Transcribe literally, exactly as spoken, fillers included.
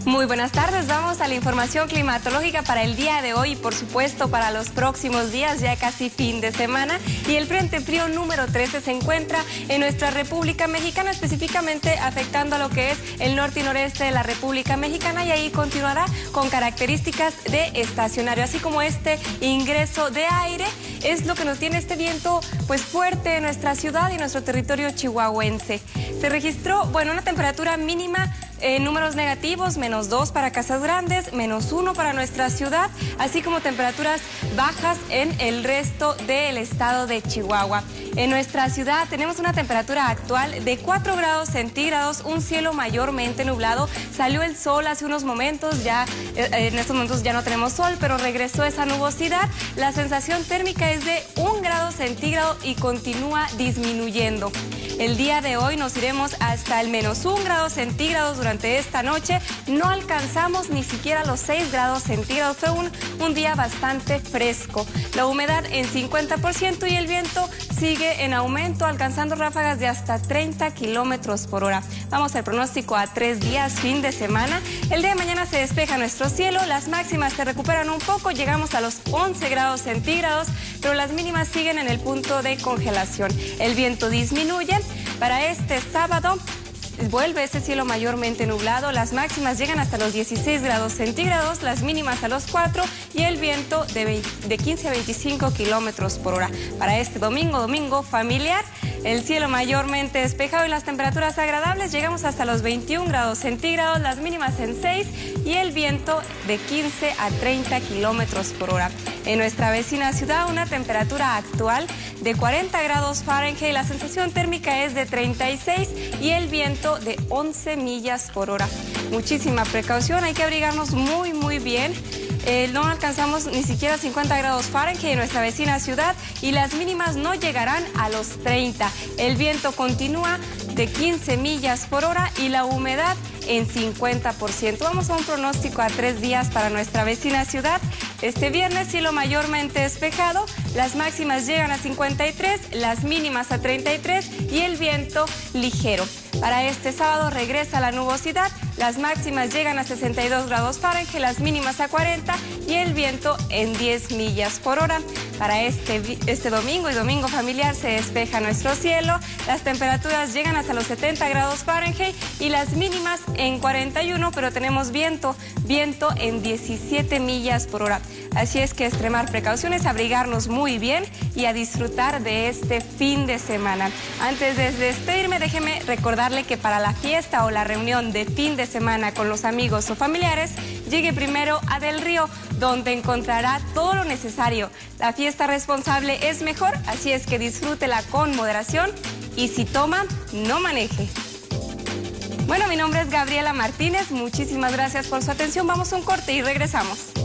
Muy buenas tardes, vamos a la información climatológica para el día de hoy y por supuesto para los próximos días, ya casi fin de semana. Y el Frente Frío número trece se encuentra en nuestra República Mexicana, específicamente afectando a lo que es el norte y noreste de la República Mexicana, y ahí continuará con características de estacionario, así como este ingreso de aire es lo que nos tiene este viento pues fuerte en nuestra ciudad y nuestro territorio chihuahuense. Se registró, bueno, una temperatura mínima en números negativos, menos dos para Casas Grandes, menos uno para nuestra ciudad, así como temperaturas bajas en el resto del estado de Chihuahua. En nuestra ciudad tenemos una temperatura actual de cuatro grados centígrados, un cielo mayormente nublado. Salió el sol hace unos momentos, ya en estos momentos ya no tenemos sol, pero regresó esa nubosidad. La sensación térmica es de un grado centígrado y continúa disminuyendo. El día de hoy nos iremos hasta el menos un grado centígrados durante esta noche. No alcanzamos ni siquiera los seis grados centígrados. Fue un, un día bastante fresco. La humedad en cincuenta por ciento y el viento sigue en aumento, alcanzando ráfagas de hasta treinta kilómetros por hora. Vamos al pronóstico a tres días, fin de semana. El día de mañana se despeja nuestro cielo, las máximas se recuperan un poco, llegamos a los once grados centígrados, pero las mínimas siguen en el punto de congelación. El viento disminuye. Para este sábado vuelve ese cielo mayormente nublado, las máximas llegan hasta los dieciséis grados centígrados, las mínimas a los cuatro y el viento de, veinte, de quince a veinticinco kilómetros por hora. Para este domingo, domingo familiar, el cielo mayormente despejado y las temperaturas agradables, llegamos hasta los veintiún grados centígrados, las mínimas en seis y el viento de quince a treinta kilómetros por hora. En nuestra vecina ciudad, una temperatura actual de cuarenta grados Fahrenheit, la sensación térmica es de treinta y seis y el viento de once millas por hora. Muchísima precaución, hay que abrigarnos muy muy bien. Eh, no alcanzamos ni siquiera cincuenta grados Fahrenheit en nuestra vecina ciudad y las mínimas no llegarán a los treinta. El viento continúa de quince millas por hora y la humedad en cincuenta por ciento. Vamos a un pronóstico a tres días para nuestra vecina ciudad. Este viernes, cielo mayormente despejado, las máximas llegan a cincuenta y tres, las mínimas a treinta y tres y el viento ligero. Para este sábado regresa la nubosidad, las máximas llegan a sesenta y dos grados Fahrenheit, las mínimas a cuarenta y el viento en diez millas por hora. Para este, este domingo y domingo familiar se despeja nuestro cielo, las temperaturas llegan hasta los setenta grados Fahrenheit y las mínimas en cuarenta y uno, pero tenemos viento, viento en diecisiete millas por hora. Así es que extremar precauciones, abrigarnos muy bien y a disfrutar de este fin de semana. Antes de despedirme, déjeme recordarle que para la fiesta o la reunión de fin de semana con los amigos o familiares, llegue primero a Del Río, donde encontrará todo lo necesario. La fiesta responsable es mejor, así es que disfrútela con moderación y si toma, no maneje. Bueno, mi nombre es Gabriela Martínez, muchísimas gracias por su atención. Vamos a un corte y regresamos.